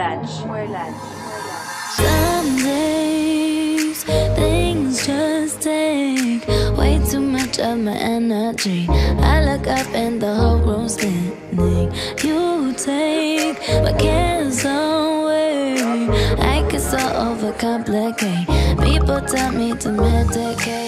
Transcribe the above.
Some days things just take way too much of my energy. I look up and the whole room's spinning. You take my cares away. I get so overcomplicate. People tell me to medicate.